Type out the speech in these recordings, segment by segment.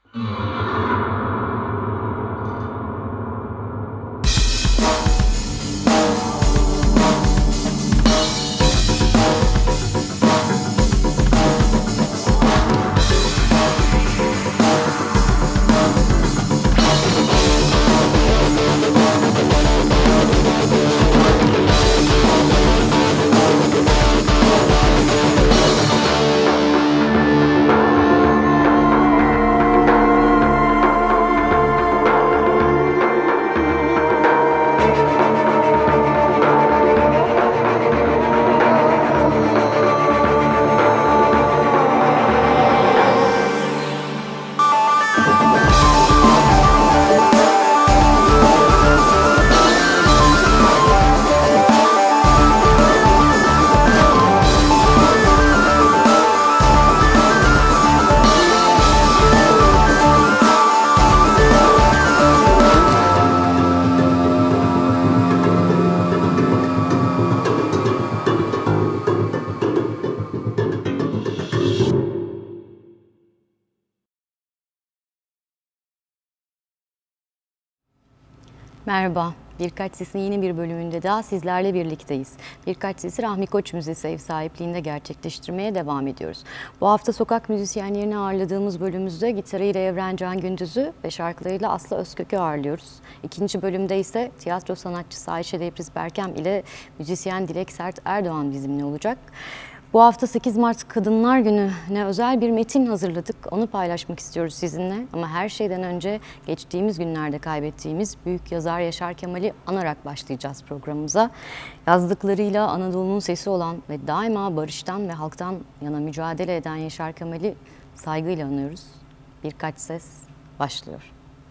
Merhaba, Birkaç Ses'in yeni bir bölümünde daha sizlerle birlikteyiz. Birkaç Ses'i Rahmi Koç Müzesi ev sahipliğinde gerçekleştirmeye devam ediyoruz. Bu hafta sokak müzisyenlerini ağırladığımız bölümümüzde gitarıyla Evren Can Gündüz'ü ve şarkılarıyla Aslı Özkök'ü ağırlıyoruz. İkinci bölümde ise tiyatro sanatçısı Ayşe Debriz Berkem ile müzisyen Dilek Sert Erdoğan bizimle olacak. Bu hafta 8 Mart Kadınlar Günü'ne özel bir metin hazırladık. Onu paylaşmak istiyoruz sizinle. Ama her şeyden önce geçtiğimiz günlerde kaybettiğimiz büyük yazar Yaşar Kemal'i anarak başlayacağız programımıza. Yazdıklarıyla Anadolu'nun sesi olan ve daima barıştan ve halktan yana mücadele eden Yaşar Kemal'i saygıyla anıyoruz. Birkaç Ses başlıyor.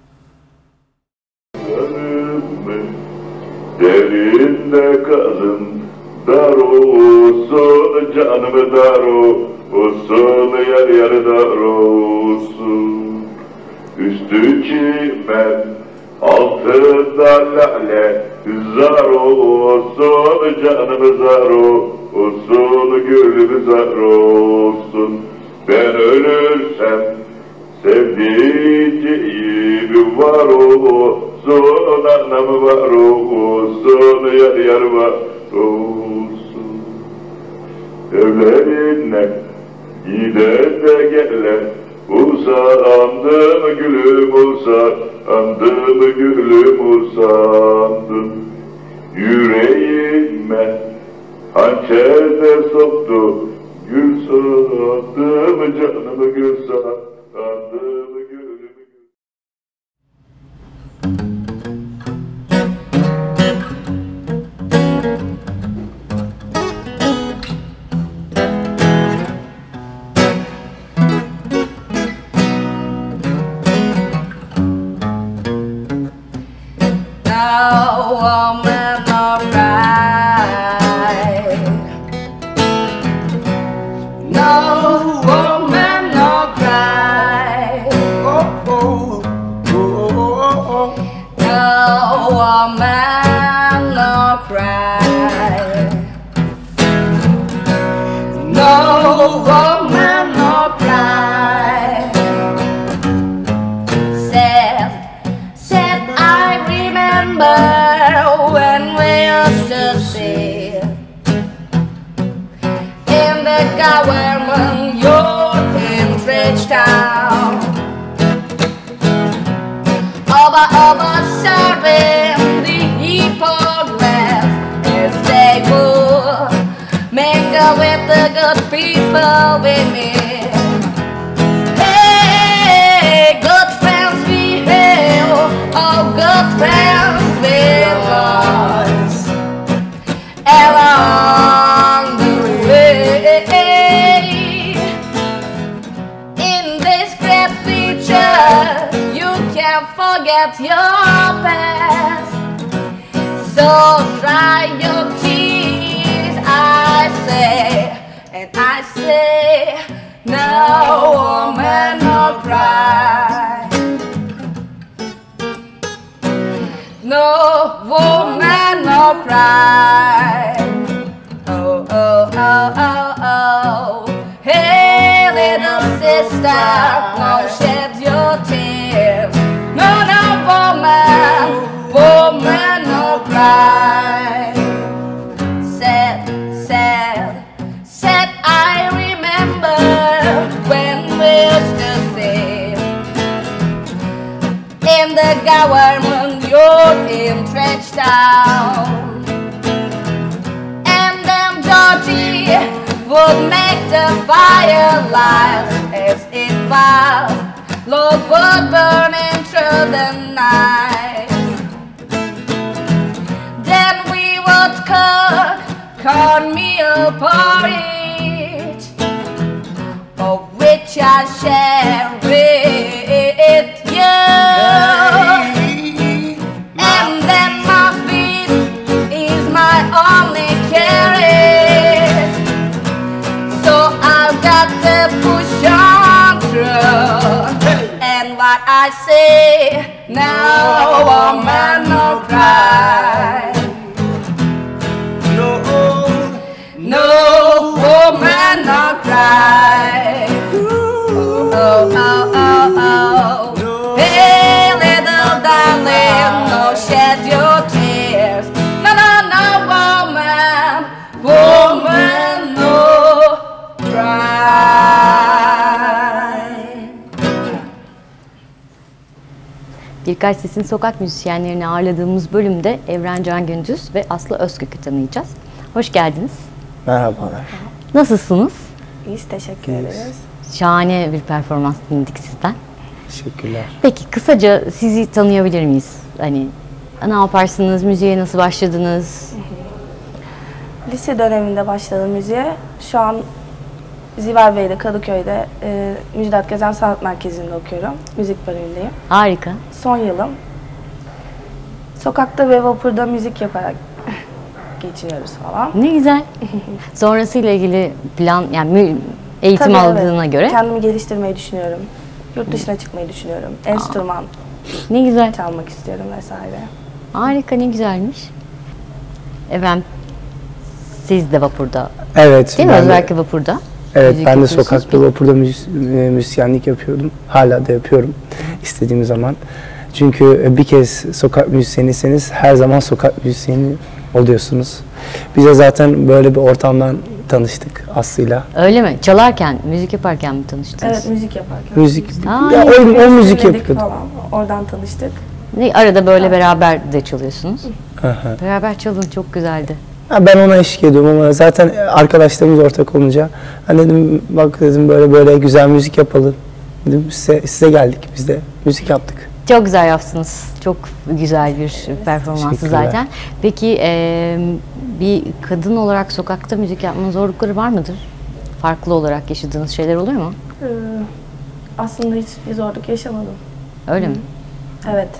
Derinde kalın, dar olsun canım, dar olsun, yer yer dar olsun. Üstü çimen, altında lale, zar olsun canım, zar olsun, gülüm zar olsun. Ben ölürsem sevdiceğim var olsun, anam var olsun, yar yar var olsun. Evlerinden gide de gele, usandım gülüm, usandım gülüm, usandım. Yüreğime hançer de soktu, gül sandım canım, gül sandım gülüm. People with me. Hey, good friends we have, oh good friends with us along the way. In this great future, you can't forget your past. So dry your tears, I say. And I say, no woman, no cry. No woman, no cry. Oh, oh, oh, oh, oh. Hey, little sister, don't shed your tears. government youth entrenched down. And then Georgie would make the fire light as it fell. Love would burning through the night. Then we would cook cornmeal porridge, of which I share with you. And then my feet is my only carrot, so I've got to push on through. And what I say now, woman, no cry. No woman, no cry. Oh, oh, oh, oh. Hey, little darling, no shed your tears. No, no, no, woman, woman, no cry. Birkaç Ses'in sokak müzisyenlerini ağırladığımız bölümde Evren Can Gündüz ve Aslı Özkök'ü tanıyacağız. Hoş geldiniz. Merhabalar. Nasılsınız? İyiyiz, teşekkür ederiz. Şahane bir performans dinledik sizden. Teşekkürler. Peki kısaca sizi tanıyabilir miyiz? Hani ne yaparsınız, müziğe nasıl başladınız? Lise döneminde başladım müziğe. Şu an Ziver Bey'de, Kadıköy'de Müjdat Gezen Sanat Merkezi'nde okuyorum. Müzik bölümündeyim. Harika. Son yılım. Sokakta ve vapurda müzik yaparak geçiniyoruz falan. Ne güzel. Sonrasıyla ilgili plan, yani eğitim Tabii, aldığına evet. göre. Kendimi geliştirmeyi düşünüyorum. Yurt dışına çıkmayı düşünüyorum. Enstrüman Ne güzel. çalmak istiyorum vesaire. Harika, ne güzelmiş. Efendim, siz de vapurda, Evet. değil mi? ben de- Özellikle vapurda. Evet, müzik ben de yapıyorsunuz. sokakta vapurda müzisyenlik yapıyordum. Hala da yapıyorum istediğim zaman. Çünkü bir kez sokak müzisyeniyseniz her zaman sokak müzisyeni oluyorsunuz. Biz de zaten böyle bir ortamdan tanıştık Aslı'yla. Öyle mi? Çalarken, müzik yaparken mi tanıştınız? Evet, müzik yaparken. Müzik, Aa, ya o müzik Dinledik yapıyorduk. falan. Oradan tanıştık. Ne, arada böyle beraber de çalıyorsunuz. Aha. Beraber çalın, çok güzeldi. Ha, ben ona eşlik ediyorum ama zaten arkadaşlarımız ortak olunca hani dedim, bak dedim, böyle böyle güzel müzik yapalım. Dedim, size geldik, biz de müzik yaptık. Çok güzel yaptınız. Çok güzel bir performansı teşekkürler. zaten. Peki bir kadın olarak sokakta müzik yapmanın zorlukları var mıdır? Farklı olarak yaşadığınız şeyler oluyor mu? Aslında hiçbir zorluk yaşamadım. Öyle mi? Evet.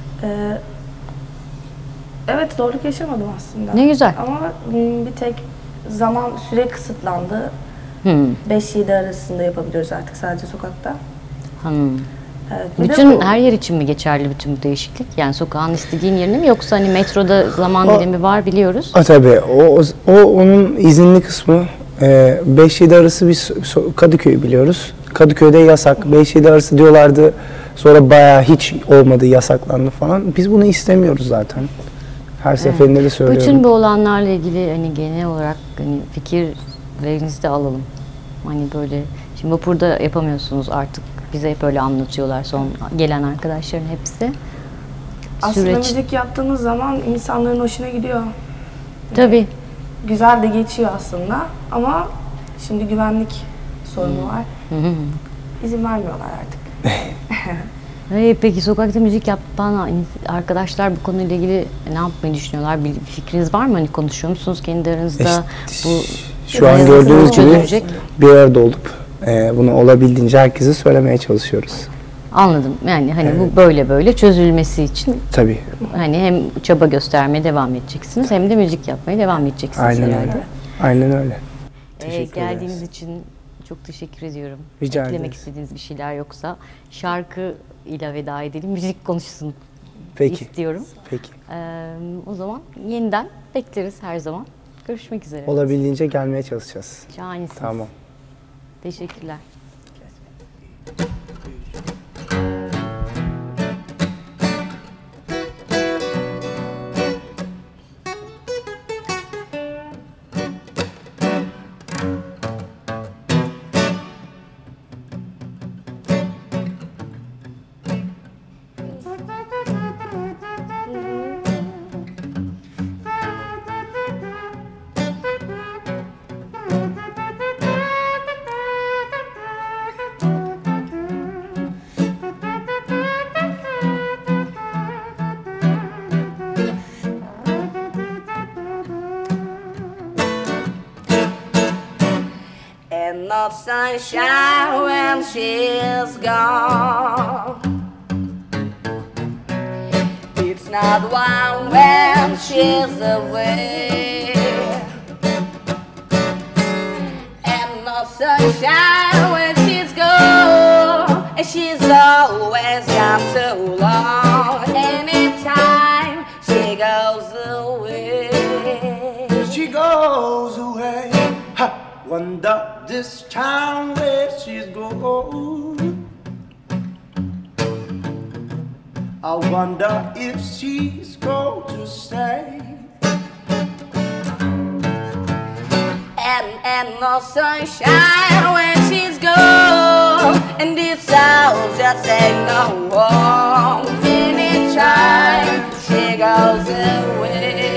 Evet, zorluk yaşamadım aslında. Ne güzel. Ama bir tek süre kısıtlandı. 5-7 arasında yapabiliyoruz artık sadece sokakta. Evet. bir de Bütün bu- her yer için mi geçerli bütün bu değişiklik? Yani sokağın istediğin yerine mi, yoksa hani metroda zaman dilimi var biliyoruz. Tabii o onun izinli kısmı. 5-7 arası biz Kadıköy'ü biliyoruz. Kadıköy'de yasak. 5-7 arası diyorlardı. Sonra bayağı hiç olmadı, yasaklandı falan. Biz bunu istemiyoruz zaten. Her seferinde de söylüyorum. Bütün bu olanlarla ilgili hani genel olarak hani fikirlerinizi de alalım. Hani böyle şimdi vapurda yapamıyorsunuz artık. Bize hep öyle anlatıyorlar son gelen arkadaşların hepsi. Aslında müzik yaptığınız zaman insanların hoşuna gidiyor. Tabii. Güzel de geçiyor aslında ama şimdi güvenlik sorunu var. İzin vermiyorlar artık. Peki sokakta müzik yapan arkadaşlar bu konuyla ilgili ne yapmayı düşünüyorlar? Bir fikriniz var mı? Hani konuşuyor musunuz kendi aranızda? İşte, Bu şu an nasıl gördüğünüz gibi çözülecek? bir arada olup bunu olabildiğince herkese söylemeye çalışıyoruz. Anladım. Yani hani bu böyle çözülmesi için Tabii. hani hem çaba göstermeye devam edeceksiniz hem de müzik yapmaya devam edeceksiniz Aynen herhalde. öyle. Aynen öyle. Teşekkür Geldiğiniz ederiz. için çok teşekkür ediyorum. Rica Eklemek ederiz. istediğiniz bir şeyler yoksa şarkı ile veda edelim. Müzik konuşsun Peki. istiyorum. Peki. O zaman yeniden bekleriz her zaman. Görüşmek üzere. Olabildiğince gelmeye çalışacağız. Şahanesiniz. Tamam. Teşekkürler. and no sunshine when she's gone. It's not warm when she's away, and no sunshine when she's gone. And she's always gone too long. Anytime she goes away, she goes away. Ha! Wonder this time where she's going. I wonder if she's going to stay. And no sunshine when she's gone, and this house just ain't no home. Anytime she goes away,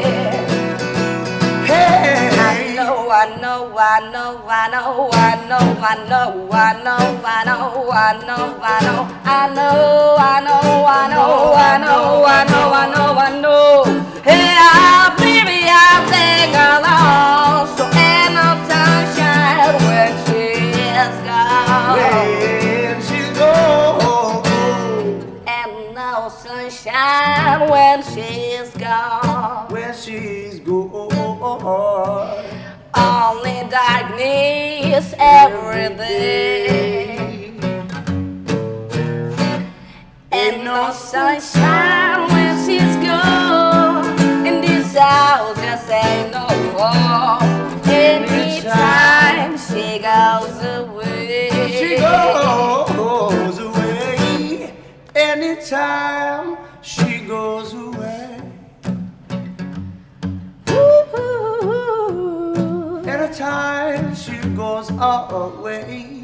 Hey, I know, I know, I know, I know, I know, I know, I know, I know, I know, I know, I know, I know, I know, I know, I know, I know, I know. Hey, I baby, I sing along, so ain't no sunshine when she's gone, when she's gone, and no sunshine when she's gone. when she's gone. Only darkness every day, and no sunshine when she's gone. And this house just ain't no home. Anytime she goes away, She goes away. Anytime she goes away. Anytime she goes away.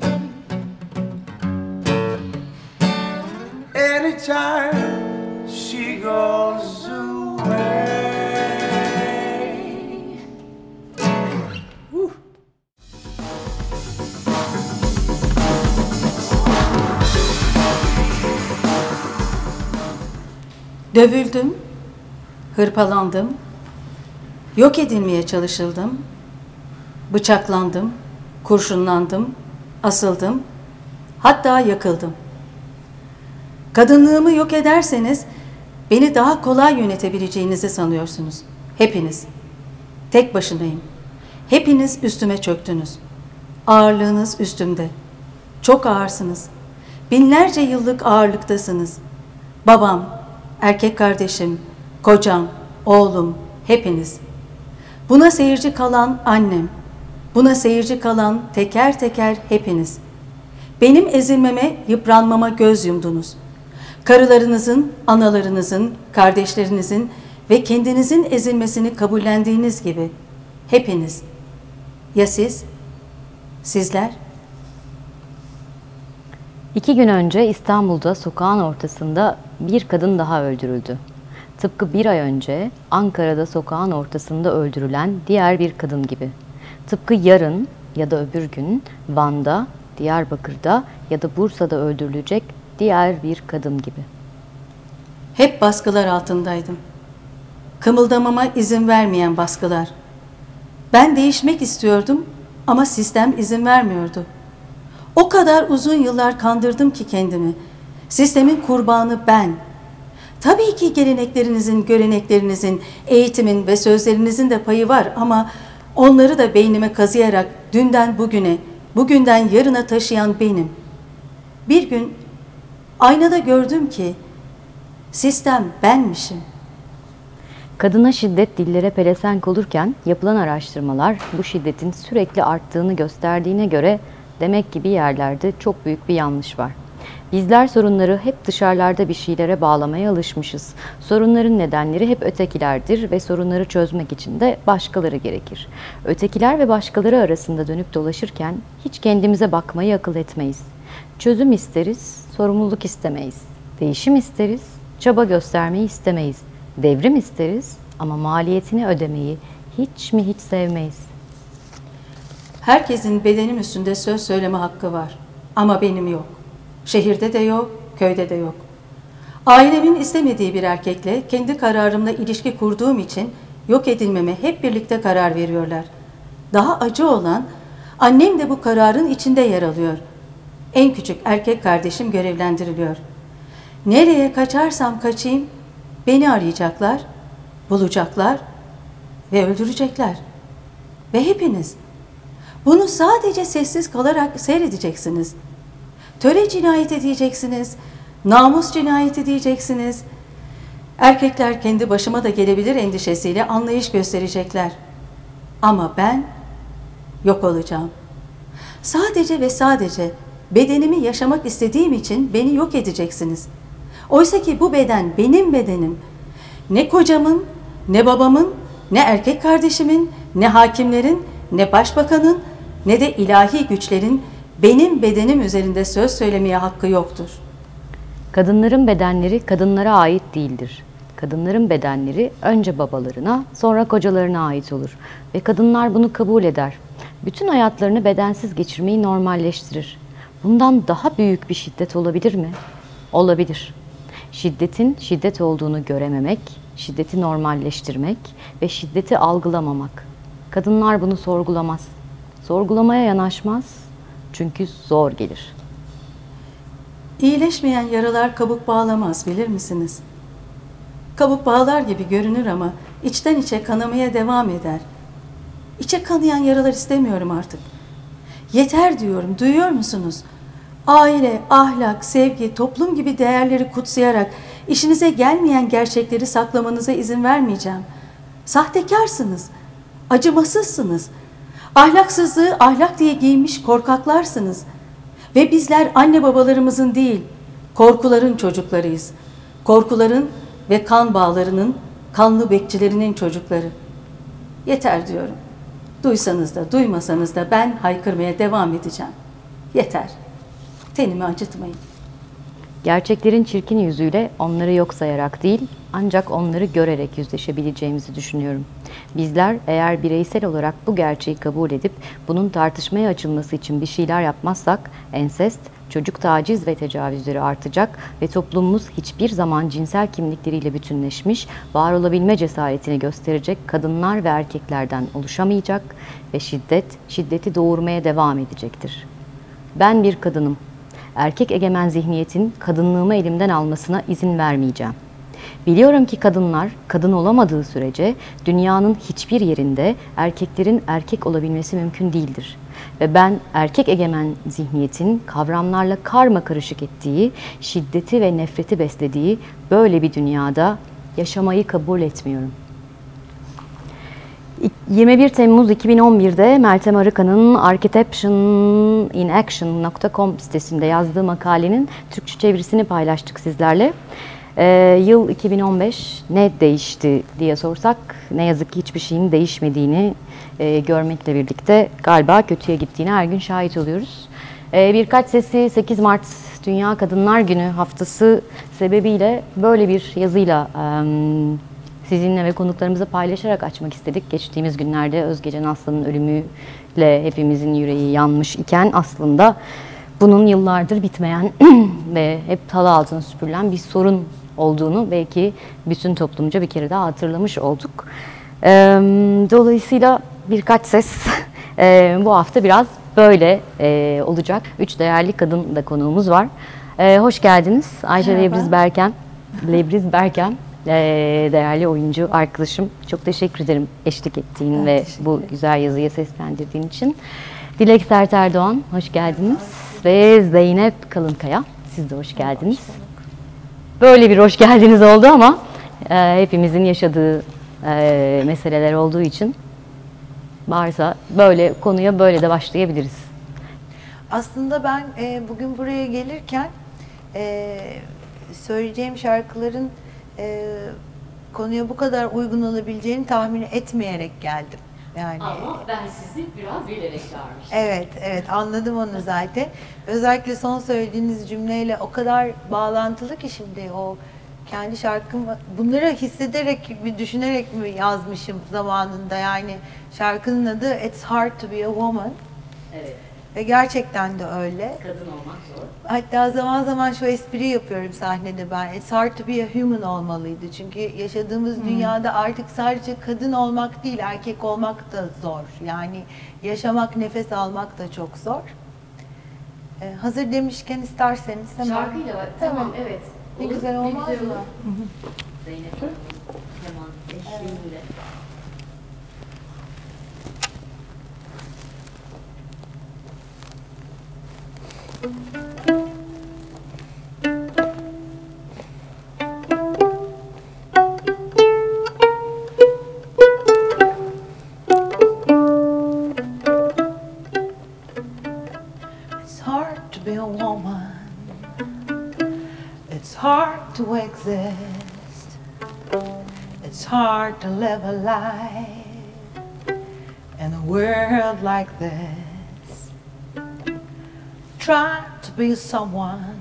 Anytime she goes away. Woo. Dövüldüm, hırpalandım, yok edilmeye çalışıldım, bıçaklandım, kurşunlandım, asıldım, hatta yakıldım. Kadınlığımı yok ederseniz beni daha kolay yönetebileceğinizi sanıyorsunuz. Hepiniz. Tek başınayım. Hepiniz üstüme çöktünüz. Ağırlığınız üstümde. Çok ağırsınız. Binlerce yıllık ağırlıktasınız. Babam, erkek kardeşim, kocam, oğlum, hepiniz. Buna seyirci kalan annem, buna seyirci kalan teker teker hepiniz. Benim ezilmeme, yıpranmama göz yumdunuz. Karılarınızın, analarınızın, kardeşlerinizin ve kendinizin ezilmesini kabullendiğiniz gibi hepiniz. Ya siz? Sizler? 2 gün önce İstanbul'da sokağın ortasında bir kadın daha öldürüldü. Tıpkı 1 ay önce Ankara'da sokağın ortasında öldürülen diğer bir kadın gibi. Tıpkı yarın ya da öbür gün Van'da, Diyarbakır'da ya da Bursa'da öldürülecek diğer bir kadın gibi. Hep baskılar altındaydım. Kımıldamama izin vermeyen baskılar. Ben değişmek istiyordum ama sistem izin vermiyordu. O kadar uzun yıllar kandırdım ki kendimi. Sistemin kurbanı ben. Tabii ki geleneklerinizin, göreneklerinizin, eğitimin ve sözlerinizin de payı var ama onları da beynime kazıyarak dünden bugüne, bugünden yarına taşıyan benim. Bir gün aynada gördüm ki sistem benmişim. Kadına şiddet dillere pelesenk olurken yapılan araştırmalar bu şiddetin sürekli arttığını gösterdiğine göre demek ki bir yerlerde çok büyük bir yanlış var. Bizler sorunları hep dışarılarda bir şeylere bağlamaya alışmışız. Sorunların nedenleri hep ötekilerdir ve sorunları çözmek için de başkaları gerekir. Ötekiler ve başkaları arasında dönüp dolaşırken hiç kendimize bakmayı akıl etmeyiz. Çözüm isteriz, sorumluluk istemeyiz. Değişim isteriz, çaba göstermeyi istemeyiz. Devrim isteriz ama maliyetini ödemeyi hiç mi hiç sevmeyiz. Herkesin bedenim üstünde söz söyleme hakkı var ama benim yok. Şehirde de yok, köyde de yok. Ailemin istemediği bir erkekle kendi kararımla ilişki kurduğum için yok edilmeme hep birlikte karar veriyorlar. Daha acı olan, Annem de bu kararın içinde yer alıyor. En küçük erkek kardeşim görevlendiriliyor. Nereye kaçarsam kaçayım beni arayacaklar, bulacaklar ve öldürecekler. Ve hepiniz bunu sadece sessiz kalarak seyredeceksiniz. Töre cinayeti diyeceksiniz, namus cinayeti diyeceksiniz. Erkekler kendi başıma da gelebilir endişesiyle anlayış gösterecekler. Ama ben yok olacağım. Sadece ve sadece bedenimi yaşamak istediğim için beni yok edeceksiniz. Oysa ki bu beden benim bedenim. Ne kocamın, ne babamın, ne erkek kardeşimin, ne hakimlerin, ne başbakanın, ne de ilahi güçlerin benim bedenim üzerinde söz söylemeye hakkı yoktur. Kadınların bedenleri kadınlara ait değildir. Kadınların bedenleri önce babalarına, sonra kocalarına ait olur ve kadınlar bunu kabul eder. Bütün hayatlarını bedensiz geçirmeyi normalleştirir. Bundan daha büyük bir şiddet olabilir mi? Olabilir. Şiddetin şiddet olduğunu görememek, şiddeti normalleştirmek ve şiddeti algılamamak. Kadınlar bunu sorgulamaz. Sorgulamaya yanaşmaz çünkü zor gelir. İyileşmeyen yaralar kabuk bağlamaz, bilir misiniz? Kabuk bağlar gibi görünür ama içten içe kanamaya devam eder. İçe kanayan yaralar istemiyorum artık. Yeter diyorum, duyuyor musunuz? Aile, ahlak, sevgi, toplum gibi değerleri kutsayarak işinize gelmeyen gerçekleri saklamanıza izin vermeyeceğim. Sahtekarsınız, acımasızsınız. Ahlaksızlığı ahlak diye giymiş korkaklarsınız. Ve bizler anne babalarımızın değil, korkuların çocuklarıyız. Korkuların ve kan bağlarının, kanlı bekçilerinin çocukları. Yeter diyorum. Duysanız da duymasanız da ben haykırmaya devam edeceğim. Yeter. Tenimi acıtmayın. Gerçeklerin çirkin yüzüyle onları yok sayarak değil, ancak onları görerek yüzleşebileceğimizi düşünüyorum. Bizler eğer bireysel olarak bu gerçeği kabul edip bunun tartışmaya açılması için bir şeyler yapmazsak, ensest, çocuk taciz ve tecavüzleri artacak ve toplumumuz hiçbir zaman cinsel kimlikleriyle bütünleşmiş, var olabilme cesaretini gösterecek kadınlar ve erkeklerden oluşamayacak ve şiddeti doğurmaya devam edecektir. Ben bir kadınım. Erkek egemen zihniyetin kadınlığımı elimden almasına izin vermeyeceğim. Biliyorum ki kadınlar kadın olamadığı sürece dünyanın hiçbir yerinde erkeklerin erkek olabilmesi mümkün değildir. Ve ben erkek egemen zihniyetin kavramlarla karmakarışık ettiği, şiddeti ve nefreti beslediği böyle bir dünyada yaşamayı kabul etmiyorum. 21 Temmuz 2011'de Meltem Arıkan'ın architectioninaction.com sitesinde yazdığı makalenin Türkçe çevirisini paylaştık sizlerle. Yıl 2015, ne değişti diye sorsak ne yazık ki hiçbir şeyin değişmediğini görmekle birlikte galiba kötüye gittiğine her gün şahit oluyoruz. Birkaç sesi 8 Mart Dünya Kadınlar Günü haftası sebebiyle böyle bir yazıyla sizinle ve konuklarımızla paylaşarak açmak istedik. Geçtiğimiz günlerde Özgecan Aslan'ın ölümüyle hepimizin yüreği yanmış iken aslında bunun yıllardır bitmeyen ve hep halı altına süpürülen bir sorun olduğunu belki bütün toplumca bir kere daha hatırlamış olduk. Dolayısıyla birkaç ses bu hafta biraz böyle olacak. 3 değerli kadın da konuğumuz var. Hoş geldiniz Ayşe Lebriz Berkem. Değerli oyuncu arkadaşım, çok teşekkür ederim eşlik ettiğin ve bu güzel yazıya seslendirdiğin için. Dilek Sert Erdoğan, hoş geldiniz. Ve Zeynep Kalınkaya, siz de hoş geldiniz. Böyle bir hoş geldiniz oldu ama hepimizin yaşadığı meseleler olduğu için varsa böyle konuya böyle de başlayabiliriz. Aslında ben bugün buraya gelirken söyleyeceğim şarkıların konuya bu kadar uygun olabileceğini tahmin etmeyerek geldim. Yani, ama ben sizi biraz bilerek çağırmıştım. Evet anladım onu zaten. Özellikle son söylediğiniz cümleyle o kadar bağlantılı ki şimdi o kendi şarkımı bunları hissederek, düşünerek mi yazmışım zamanında, yani şarkının adı It's Hard to Be a Woman. Evet. Ve gerçekten de öyle. Kadın olmak zor. Hatta zaman zaman şu espri yapıyorum sahnede ben. It's hard to be a human olmalıydı. Çünkü yaşadığımız dünyada artık sadece kadın olmak değil, erkek olmak da zor. Yani yaşamak, nefes almak da çok zor. Hazır demişken isterseniz hemen. Şarkıyla var. Tamam, evet. Ne güzel olmaz mı? Zeynep Hanım'ın keman eşliğinde. It's hard to be a woman. It's hard to exist. It's hard to live a life in a world like this. Try to be someone.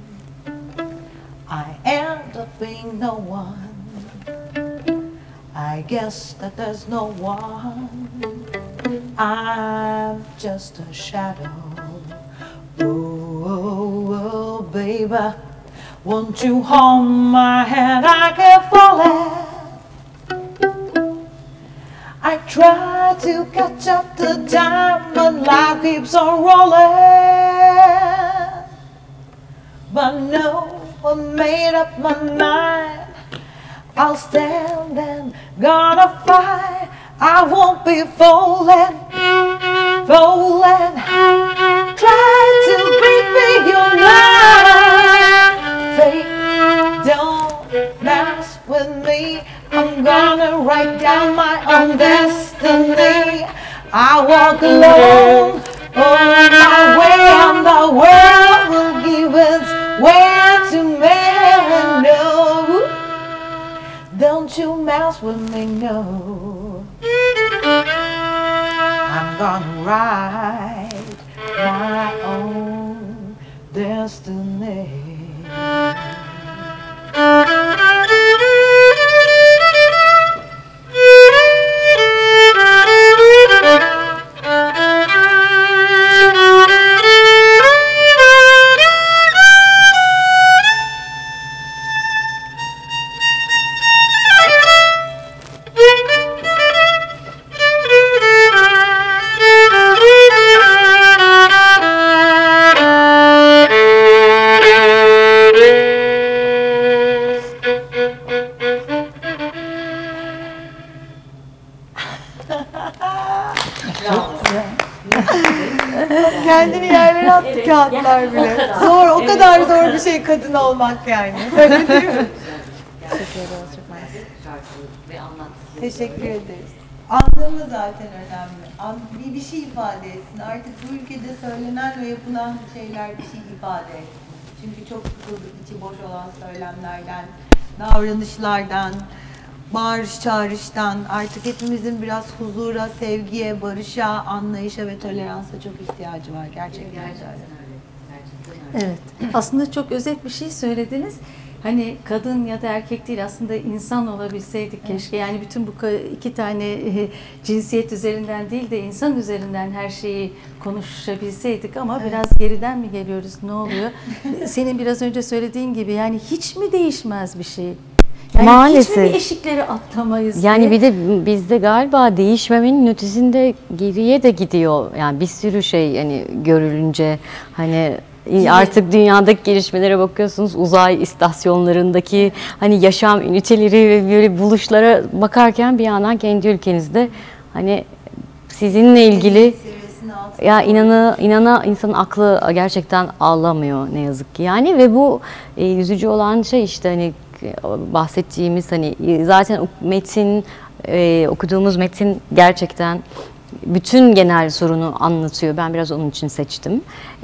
I end up being no one. I guess that there's no one. I'm just a shadow. Oh, oh, oh, baby, won't you hold my hand? I keep falling. I try to catch up the time, but life keeps on rolling. But no, I made up my mind. I'll stand and gonna fight. I won't be falling, falling. Try to break me your mind. Fate, don't mess with me. I'm gonna write down my own destiny. I walk alone on my way, and the world will give its way to me. No, don't you mess with me, no. I'm gonna write my own destiny. Kendini yerlere attı kağıtlar bile. Zor, o kadar zor bir şey kadın olmak yani. Öyle değil mi? Teşekkür ederiz. Anlamı zaten önemli. Bir şey ifade etsin. Artık bu ülkede söylenen ve yapılan şeyler bir şey ifade etsin. Çünkü çok sıkıldık içi boş olan söylemlerden, davranışlardan, bağırış çağrıştan. Artık hepimizin biraz huzura, sevgiye, barışa, anlayışa ve toleransa çok ihtiyacı var. Gerçekten öyle. Evet. Aslında çok özet bir şey söylediniz. Hani kadın ya da erkek değil, aslında insan olabilseydik keşke. Yani bütün bu iki tane cinsiyet üzerinden değil de insan üzerinden her şeyi konuşabilseydik ama biraz geriden mi geliyoruz, ne oluyor? Senin biraz önce söylediğin gibi yani hiç mi değişmez bir şey? Yani Maalesef. Hiç mi bir eşikleri atlamayız Yani diye? bir de bizde galiba değişmemenin ötesinde geriye de gidiyor. Yani bir sürü şey yani görülünce hani artık dünyadaki gelişmelere bakıyorsunuz, uzay istasyonlarındaki hani yaşam üniteleri ve böyle buluşlara bakarken bir yandan kendi ülkenizde hani sizinle ilgili ya insanın aklı gerçekten ağlamıyor ne yazık ki yani ve bu üzücü olan şey işte hani bahsettiğimiz hani zaten metin okuduğumuz metin gerçekten bütün genel sorunu anlatıyor. Ben biraz onun için seçtim.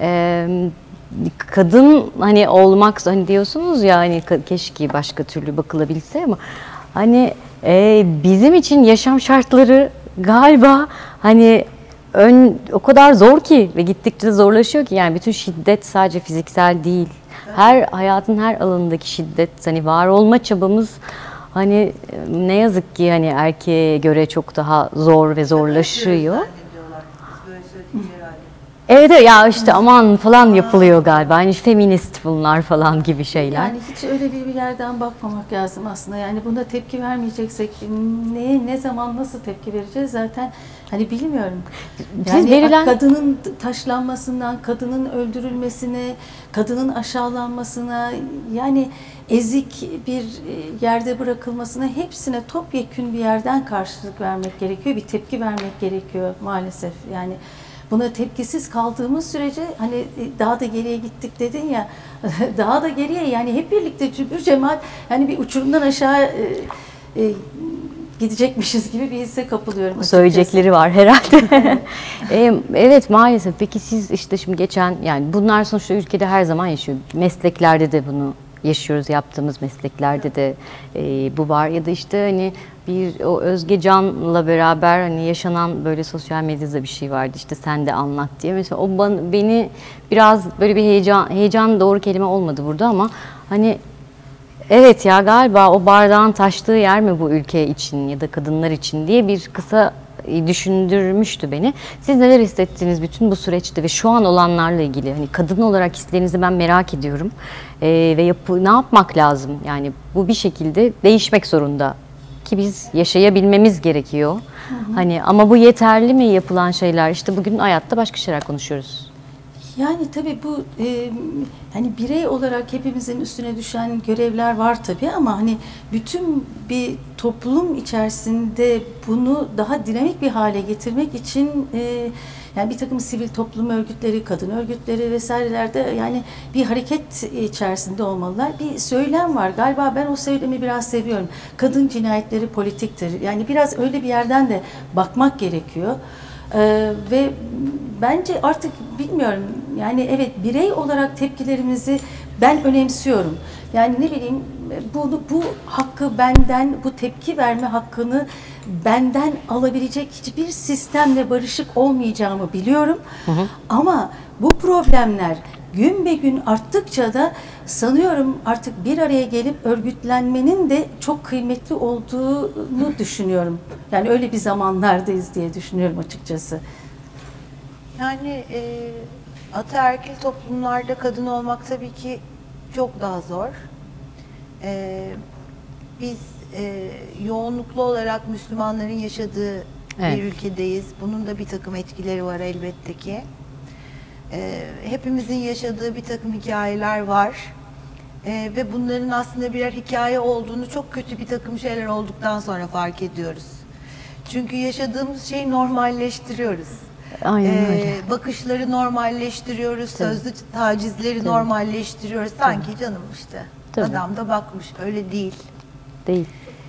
Kadın hani olmak hani diyorsunuz ya hani keşke başka türlü bakılabilse ama hani bizim için yaşam şartları galiba hani o kadar zor ki ve gittikçe de zorlaşıyor ki yani bütün şiddet sadece fiziksel değil. Hayatın her alanındaki şiddet hani var olma çabamız hani ne yazık ki hani erkeğe göre çok daha zor ve zorlaşıyor. Evet evet, ya işte aman falan yapılıyor galiba. Hani feminist bunlar falan gibi şeyler. Yani hiç öyle bir yerden bakmamak lazım aslında. Yani buna tepki vermeyeceksek ne zaman nasıl tepki vereceğiz zaten hani bilmiyorum. Yani verilen... kadının taşlanmasından, kadının öldürülmesine, kadının aşağılanmasına, yani ezik bir yerde bırakılmasına, hepsine topyekün bir yerden karşılık vermek gerekiyor. Bir tepki vermek gerekiyor maalesef. Yani buna tepkisiz kaldığımız sürece hani daha da geriye gittik dedin ya, daha da geriye, yani hep birlikte cümbür cemaat yani bir uçurumdan aşağı gidecekmişiz gibi bir hisse kapılıyorum açıkçası. Söyleyecekleri var herhalde. Evet maalesef. Peki siz işte şimdi geçen, yani bunlar sonuçta ülkede her zaman yaşıyor. Mesleklerde de bunu yaşıyoruz, yaptığımız mesleklerde de bu var. Ya da işte hani bir o Özge Can'la beraber hani yaşanan böyle sosyal medyada bir şey vardı, işte sen de anlat diye. Mesela o beni biraz böyle bir heyecan doğru kelime olmadı burada ama hani evet ya, galiba o bardağın taştığı yer mi bu ülke için ya da kadınlar için diye bir kısa düşündürmüştü beni. Siz neler hissettiniz bütün bu süreçte ve şu an olanlarla ilgili? Hani kadın olarak hislerinizi ben merak ediyorum. Ve ne yapmak lazım? Yani bu bir şekilde değişmek zorunda ki biz yaşayabilmemiz gerekiyor. Hani ama bu yeterli mi yapılan şeyler? İşte bugün hayatta başka şeyler konuşuyoruz. Yani tabii bu hani birey olarak hepimizin üstüne düşen görevler var tabii ama hani bütün bir toplum içerisinde bunu daha dinamik bir hale getirmek için yani bir takım sivil toplum örgütleri, kadın örgütleri vesairelerde yani bir hareket içerisinde olmalılar. Bir söylem var. Galiba ben o söylemi biraz seviyorum. Kadın cinayetleri politiktir. Yani biraz öyle bir yerden de bakmak gerekiyor. Ve bence artık bilmiyorum, yani evet, birey olarak tepkilerimizi ben önemsiyorum. Yani ne bileyim, bu hakkı benden, bu tepki verme hakkını benden alabilecek hiçbir sistemle barışık olmayacağımı biliyorum. Ama bu problemler gün be gün arttıkça da sanıyorum artık bir araya gelip örgütlenmenin de çok kıymetli olduğunu düşünüyorum. Yani öyle bir zamanlardayız diye düşünüyorum açıkçası. Yani ataerkil toplumlarda kadın olmak tabii ki çok daha zor. Biz yoğunluklu olarak Müslümanların yaşadığı bir ülkedeyiz. Bunun da bir takım etkileri var elbette ki. Hepimizin yaşadığı bir takım hikayeler var. Ve bunların aslında birer hikaye olduğunu çok kötü bir takım şeyler olduktan sonra fark ediyoruz. Çünkü yaşadığımız şeyi normalleştiriyoruz. Aynen öyle. Bakışları normalleştiriyoruz, sözlü tacizleri normalleştiriyoruz. Sanki canım işte, adam da bakmış, öyle değil. Değil.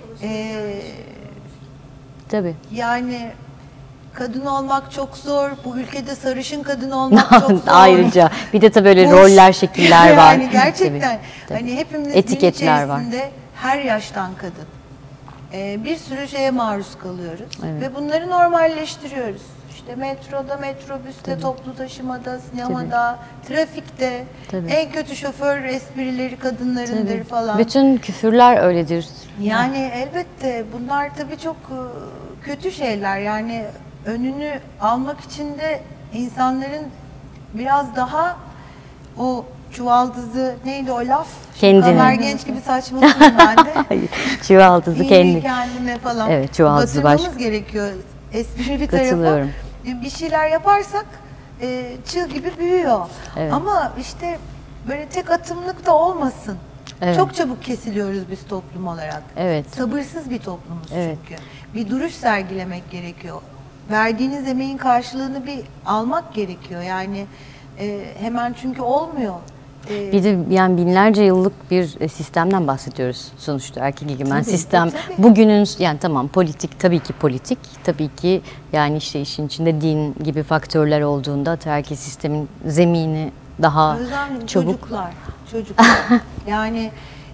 Tabii. Yani kadın olmak çok zor, bu ülkede sarışın kadın olmak çok zor. Ayrıca bir de tabii böyle roller, şekiller var. Yani gerçekten tabii. Hani hepimiz etiketler var. Her yaştan kadın. Bir sürü şeye maruz kalıyoruz ve bunları normalleştiriyoruz. İşte metroda, metrobüste, toplu taşımada, sinemada, trafikte, en kötü şoför esprileri kadınlarındır falan. Bütün küfürler öyledir. Yani elbette bunlar tabii çok kötü şeyler. Yani önünü almak için de insanların biraz daha o çuvaldızı, neydi o laf? Kendine. Ömer Genç gibi saçmalıyorum ben de. Çuvaldızı kendine falan. Evet, çuvaldızı batırmamız gerekiyor. Esprili tarafı. Bir şeyler yaparsak çığ gibi büyüyor. Evet. Ama işte böyle tek atımlık da olmasın. Evet. Çok çabuk kesiliyoruz biz toplum olarak. Evet. Sabırsız bir toplumuz çünkü. Bir duruş sergilemek gerekiyor. Verdiğiniz emeğin karşılığını bir almak gerekiyor. Yani hemen çünkü olmuyor. Bir de yani binlerce yıllık bir sistemden bahsediyoruz sonuçta, erkek egemen sistem. Tabii. Bugünün yani tamam politik, tabii ki politik, tabii ki yani işte işin içinde din gibi faktörler olduğunda ataerkil sistemin zemini daha çabuk. Çocuklar. Yani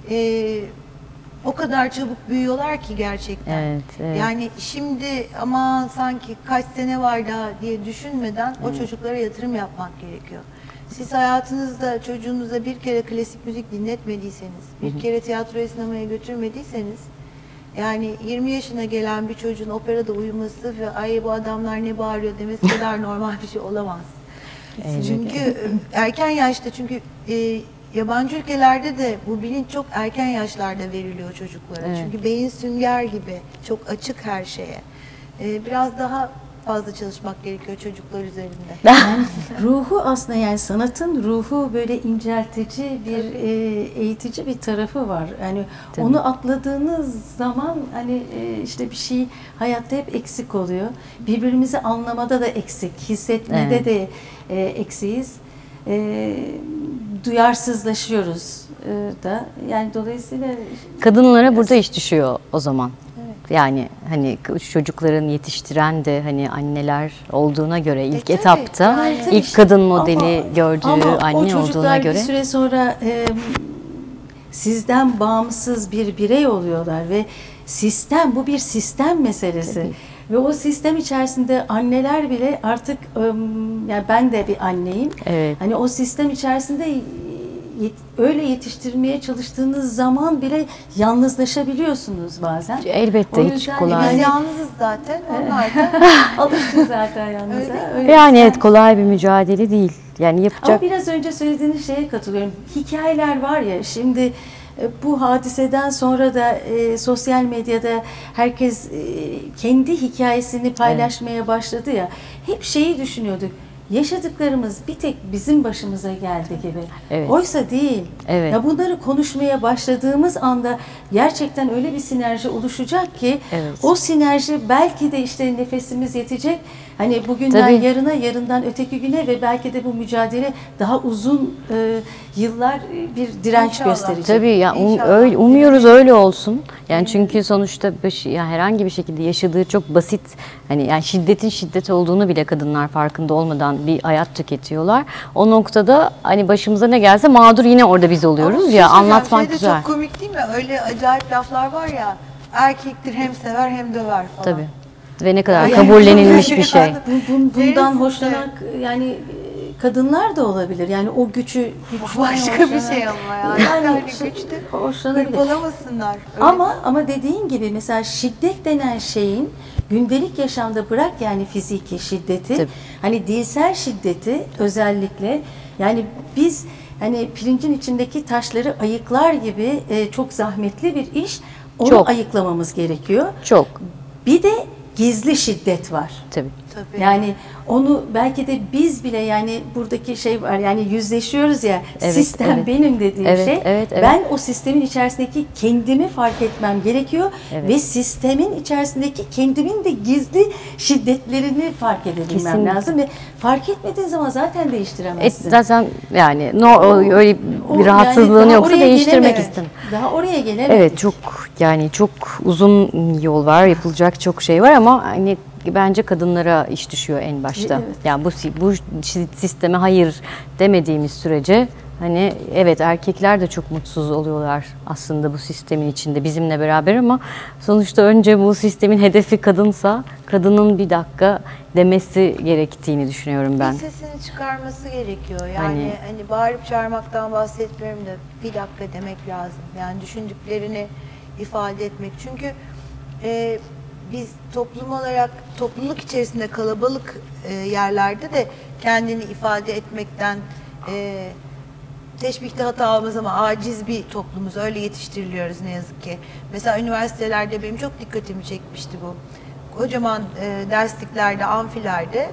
o kadar çabuk büyüyorlar ki gerçekten. Evet. Yani şimdi ama sanki kaç sene var daha diye düşünmeden o çocuklara yatırım yapmak gerekiyor. Siz hayatınızda çocuğunuza bir kere klasik müzik dinletmediyseniz, bir kere tiyatroya, sinemaya götürmediyseniz, yani 20 yaşına gelen bir çocuğun operada uyuması ve ay bu adamlar ne bağırıyor demesi kadar normal bir şey olamaz. Çünkü erken yaşta yabancı ülkelerde de bu bilinç çok erken yaşlarda veriliyor çocuklara. Evet. Çünkü beyin sünger gibi çok açık her şeye. Biraz daha fazla çalışmak gerekiyor çocuklar üzerinde. Yani ruhu aslında, yani sanatın ruhu böyle inceltici bir eğitici bir tarafı var. Yani Tabii. onu atladığınız zaman hani işte bir şey hayatta hep eksik oluyor. Birbirimizi anlamada da eksik, hissetmede de eksiyiz. Duyarsızlaşıyoruz da. Yani dolayısıyla Kadınlara burada iş düşüyor o zaman. Yani hani çocukların yetiştiren de hani anneler olduğuna göre ilk tabii. etapta Yani ilk kadın modeli gördüğü ama anne o olduğuna çocuklar göre bir süre sonra sizden bağımsız bir birey oluyorlar ve bu bir sistem meselesi. Tabii. Ve o sistem içerisinde anneler bile artık, yani ben de bir anneyim. Evet. Hani o sistem içerisinde öyle yetiştirmeye çalıştığınız zaman bile yalnızlaşabiliyorsunuz bazen. elbette O hiç yüzden kolay. Biz yalnızız zaten. Onlar da Alıştı zaten yalnıza. Yani evet, kolay bir mücadele değil. Yani yapacak. Ama biraz önce söylediğiniz şeye katılıyorum. Hikayeler var ya, şimdi bu hadiseden sonra da sosyal medyada herkes kendi hikayesini paylaşmaya başladı ya. Hep şeyi düşünüyorduk. Yaşadıklarımız bir tek bizim başımıza geldi gibi. Evet. Oysa değil. Evet. Ya bunları konuşmaya başladığımız anda gerçekten öyle bir sinerji oluşacak ki Evet. o sinerji belki de işte nefesimiz yetecek. Hani bugünden Tabii. yarına, yarından öteki güne ve belki de bu mücadele daha uzun yıllar bir direnç İnşallah. gösterecek. Tabii ya İnşallah. öyle umuyoruz, öyle olsun. Yani çünkü sonuçta yani herhangi bir şekilde yaşadığı çok basit, hani yani şiddetin şiddet olduğunu bile kadınlar farkında olmadan bir hayat tüketiyorlar. O noktada hani başımıza ne gelse mağdur yine orada biz oluyoruz Ama ya, şey söyleyeceğim, anlatmak şey de güzel. çok komik değil mi? Öyle acayip laflar var ya. Erkektir, hem sever hem döver falan. Tabii. Ve ne kadar Yani kabullenilmiş bir şey. Bundan Neresi hoşlanan yani kadınlar da olabilir. Yani o güçten Başka bir hoşlanan- şey ama yani. Yani Yani şey, güçte hoşlanabilir. hırpalamasınlar. Öyle Ama dediğin gibi mesela şiddet denen şeyin gündelik yaşamda, bırak yani fiziki şiddeti, Tabii. hani dilsel şiddeti özellikle, yani biz hani pirincin içindeki taşları ayıklar gibi çok zahmetli bir iş. Onu Çok. ayıklamamız gerekiyor. Çok. Bir de gizli şiddet var. Tabii. Tabii. Yani onu belki de biz bile, yani buradaki şey var, yani yüzleşiyoruz ya, Evet, sistem evet. benim dediğim Evet, şey. evet, evet. Ben o sistemin içerisindeki kendimi fark etmem gerekiyor Evet. ve sistemin içerisindeki kendimin de gizli şiddetlerini fark edebilmem Kesinlikle. lazım ve fark etmediğin zaman zaten değiştiremezsin. Zaten yani öyle O bir rahatsızlığın daha yoksa oraya değiştirmek gelemedik. istemem. Daha oraya gelemedik. Evet, çok yani çok uzun yol var, yapılacak çok şey var ama hani bence kadınlara iş düşüyor en başta. Evet. Yani bu sisteme hayır demediğimiz sürece hani evet, erkekler de çok mutsuz oluyorlar aslında bu sistemin içinde bizimle beraber, ama sonuçta önce bu sistemin hedefi kadınsa kadının bir dakika demesi gerektiğini düşünüyorum ben. Bir sesini çıkarması gerekiyor. Yani Hani- hani bağırıp çağırmaktan bahsetmiyorum da bir dakika demek lazım. Yani düşündüklerini ifade etmek. Çünkü biz toplum olarak topluluk içerisinde kalabalık yerlerde de kendini ifade etmekten teşbihte hata olmaz ama aciz bir toplumuz. Öyle yetiştiriliyoruz ne yazık ki. Mesela üniversitelerde benim çok dikkatimi çekmişti bu. Kocaman dersliklerde, amfilerde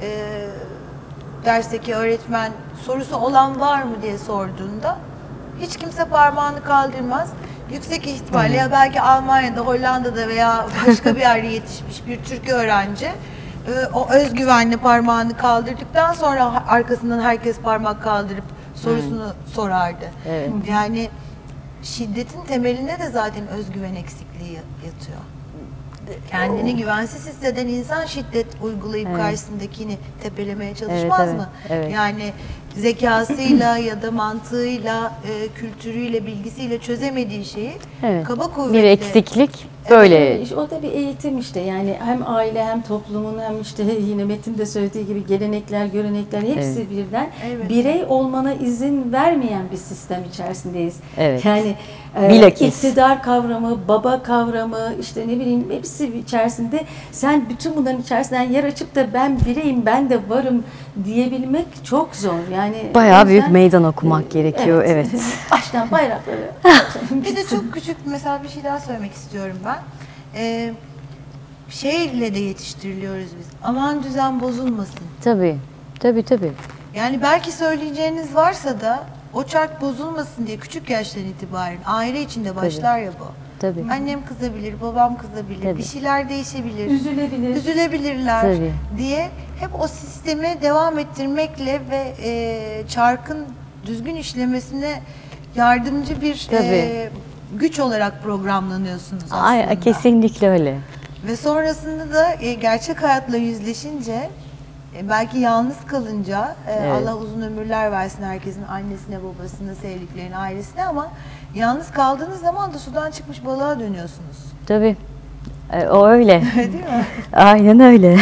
dersteki öğretmen sorusu olan var mı diye sorduğunda hiç kimse parmağını kaldırmaz. Yüksek ihtimalle ya belki Almanya'da, Hollanda'da veya başka bir yerde yetişmiş bir Türk öğrenci o özgüvenle parmağını kaldırdıktan sonra arkasından herkes parmak kaldırıp sorusunu sorardı. Evet. Yani şiddetin temelinde de zaten özgüven eksikliği yatıyor. Kendini güvensiz hisseden insan şiddet uygulayıp Evet. karşısındakini tepelemeye çalışmaz Evet, mı? evet. Yani zekasıyla ya da mantığıyla, kültürüyle, bilgisiyle çözemediği şeyi Evet. kaba kuvvetle Bir eksiklik Böyle İşte o da bir eğitim işte, yani hem aile hem toplumun hem işte yine Metin de söylediği gibi gelenekler, görenekler hepsi birden birey olmana izin vermeyen bir sistem içerisindeyiz. Evet. Yani Bilakis. iktidar kavramı, baba kavramı, işte ne bileyim hepsi içerisinde, sen bütün bunların içerisinden yer açıp da ben bireyim, ben de varım diyebilmek çok zor. Yani bayağı o büyük yüzden, meydan okumak gerekiyor. Evet. Baştan bayrakları. Bir de çok küçük mesela bir şey daha söylemek istiyorum ben. Şehirle de yetiştiriliyoruz biz. Aman düzen bozulmasın. Tabii. Tabii. Yani belki söyleyeceğiniz varsa da o çark bozulmasın diye küçük yaştan itibaren aile içinde başlar ya bu. Tabii. Annem kızabilir, babam kızabilir, Tabii. bir şeyler değişebilir. Üzülebilir. Üzülebilirler Tabii. diye hep o sistemi devam ettirmekle ve çarkın düzgün işlemesine yardımcı bir güç olarak programlanıyorsunuz aslında. Ay, kesinlikle öyle. Ve sonrasında da gerçek hayatla yüzleşince, belki yalnız kalınca, Allah uzun ömürler versin herkesin, annesine, babasına, sevdiklerine, ailesine, ama yalnız kaldığınız zaman da sudan çıkmış balığa dönüyorsunuz. Tabii. O öyle. Değil mi? Aynen öyle.